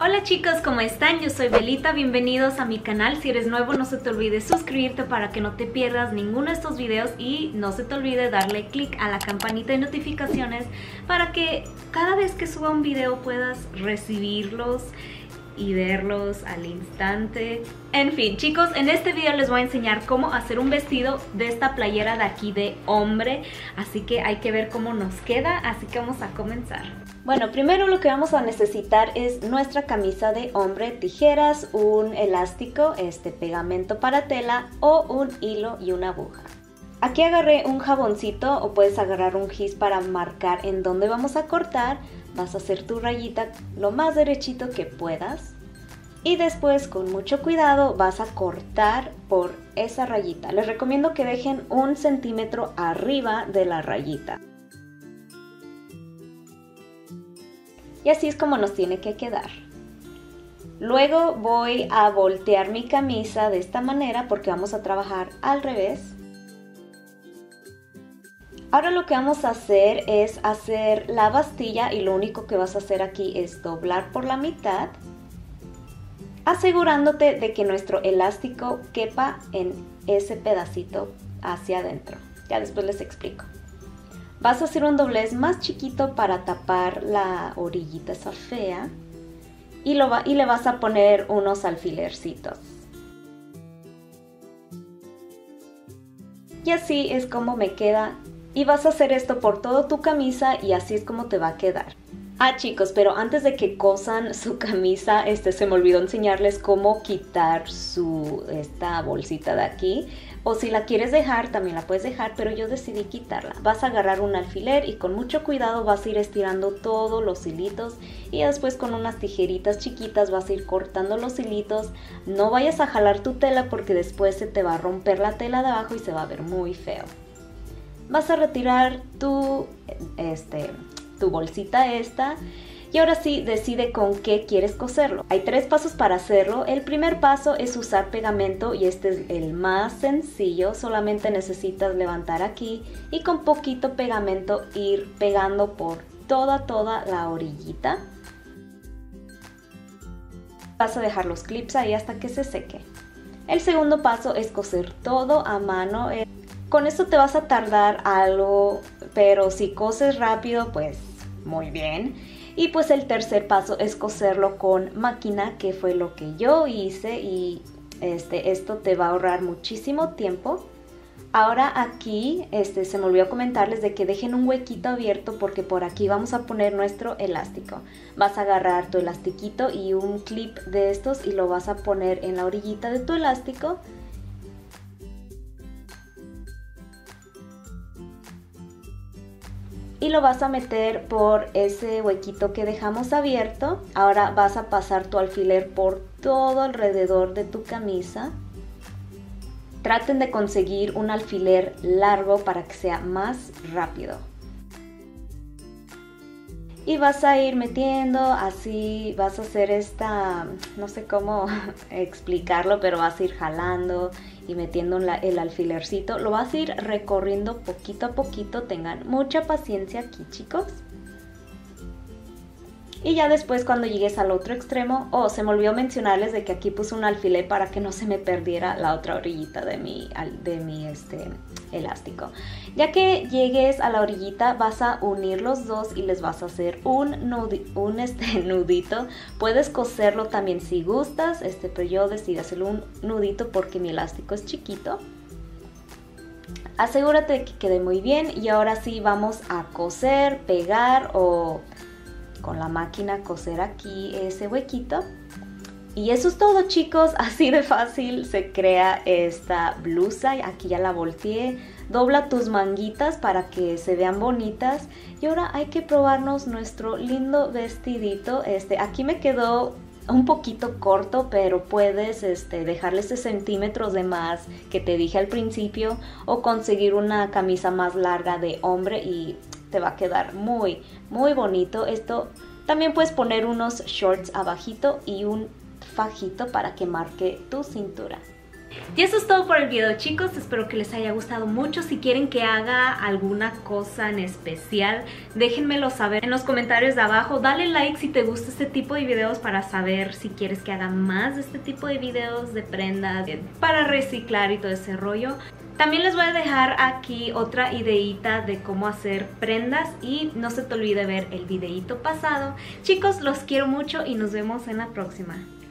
Hola chicos, ¿cómo están? Yo soy Belita, bienvenidos a mi canal. Si eres nuevo no se te olvide suscribirte para que no te pierdas ninguno de estos videos y no se te olvide darle click a la campanita de notificaciones para que cada vez que suba un video puedas recibirlos y verlos al instante. En fin, chicos, en este video les voy a enseñar cómo hacer un vestido de esta playera de aquí de hombre, así que hay que ver cómo nos queda, así que vamos a comenzar. Bueno, primero lo que vamos a necesitar es nuestra camisa de hombre, tijeras, un elástico, pegamento para tela o un hilo y una aguja. Aquí agarré un jaboncito o puedes agarrar un gis para marcar en dónde vamos a cortar. Vas a hacer tu rayita lo más derechito que puedas y después con mucho cuidado vas a cortar por esa rayita. Les recomiendo que dejen 1 centímetro arriba de la rayita. Y así es como nos tiene que quedar. Luego voy a voltear mi camisa de esta manera porque vamos a trabajar al revés. Ahora lo que vamos a hacer es hacer la bastilla y lo único que vas a hacer aquí es doblar por la mitad, asegurándote de que nuestro elástico quepa en ese pedacito hacia adentro. Ya después les explico. Vas a hacer un doblez más chiquito para tapar la orillita esa fea y le vas a poner unos alfilercitos. Y así es como me queda. Y vas a hacer esto por toda tu camisa y así es como te va a quedar. Ah chicos, pero antes de que cosan su camisa, se me olvidó enseñarles cómo quitar esta bolsita de aquí. O si la quieres dejar, también la puedes dejar, pero yo decidí quitarla. Vas a agarrar un alfiler y con mucho cuidado vas a ir estirando todos los hilitos. Y después con unas tijeritas chiquitas vas a ir cortando los hilitos. No vayas a jalar tu tela porque después se te va a romper la tela de abajo y se va a ver muy feo. Vas a retirar tu bolsita esta y ahora sí decide con qué quieres coserlo. Hay 3 pasos para hacerlo. El primer paso es usar pegamento y este es el más sencillo. Solamente necesitas levantar aquí y con poquito pegamento ir pegando por toda la orillita. Vas a dejar los clips ahí hasta que se seque. El segundo paso es coser todo a mano. Con esto te vas a tardar algo, pero si coses rápido, pues muy bien. Y pues el tercer paso es coserlo con máquina, que fue lo que yo hice y esto te va a ahorrar muchísimo tiempo. Ahora aquí se me olvidó comentarles de que dejen un huequito abierto porque por aquí vamos a poner nuestro elástico. Vas a agarrar tu elastiquito y un clip de estos y lo vas a poner en la orillita de tu elástico. Y lo vas a meter por ese huequito que dejamos abierto. Ahora vas a pasar tu alfiler por todo alrededor de tu camisa. Traten de conseguir un alfiler largo para que sea más rápido. Y vas a ir metiendo, así vas a hacer no sé cómo explicarlo, pero vas a ir jalando y metiendo el alfilercito. Lo vas a ir recorriendo poquito a poquito, tengan mucha paciencia aquí chicos. Y ya después cuando llegues al otro extremo, se me olvidó mencionarles de que aquí puse un alfiler para que no se me perdiera la otra orillita de mi elástico. Ya que llegues a la orillita vas a unir los dos y les vas a hacer un nudito. Puedes coserlo también si gustas, pero yo decidí hacerle un nudito porque mi elástico es chiquito. Asegúrate de que quede muy bien y ahora sí vamos a coser, pegar o con la máquina coser aquí ese huequito. Y eso es todo chicos, así de fácil se crea esta blusa. Aquí ya la volteé. Dobla tus manguitas para que se vean bonitas. Y ahora hay que probarnos nuestro lindo vestidito. Aquí me quedó un poquito corto, pero puedes dejarle ese centímetros de más que te dije al principio o conseguir una camisa más larga de hombre y te va a quedar muy bonito. Esto también puedes poner unos shorts abajito y un fajito para que marque tu cintura. Y eso es todo por el video, chicos. Espero que les haya gustado mucho. Si quieren que haga alguna cosa en especial, déjenmelo saber en los comentarios de abajo. Dale like si te gusta este tipo de videos para saber si quieres que haga más de este tipo de videos de prendas para reciclar y todo ese rollo. También les voy a dejar aquí otra ideita de cómo hacer prendas y no se te olvide ver el videito pasado. Chicos, los quiero mucho y nos vemos en la próxima.